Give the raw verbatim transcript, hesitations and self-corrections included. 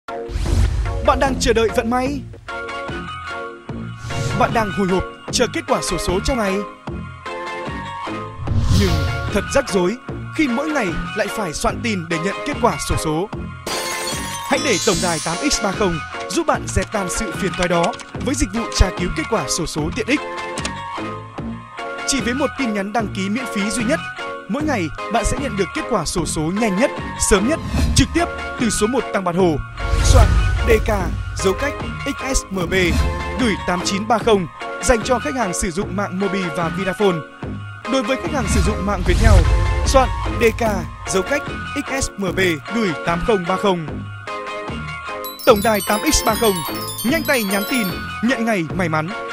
Bạn đang chờ đợi vận may? Bạn đang hồi hộp chờ kết quả xổ số trong ngày? Nhưng thật rắc rối khi mỗi ngày lại phải soạn tin để nhận kết quả xổ số. Hãy để tổng đài tám x ba mươi giúp bạn dẹp tan sự phiền toái đó với dịch vụ tra cứu kết quả xổ số tiện ích. Chỉ với một tin nhắn đăng ký miễn phí duy nhất, mỗi ngày bạn sẽ nhận được kết quả xổ số nhanh nhất, sớm nhất, trực tiếp từ số một Tăng Bạc Hồ. Soạn đê ca dấu cách ích ét em bê gửi tám chín ba không dành cho khách hàng sử dụng mạng Mobi và Vinaphone. Đối với khách hàng sử dụng mạng Viettel, soạn đê ca dấu cách ích ét em bê gửi tám không ba không. Tổng đài tám x ba mươi, nhanh tay nhắn tin, nhận ngày may mắn.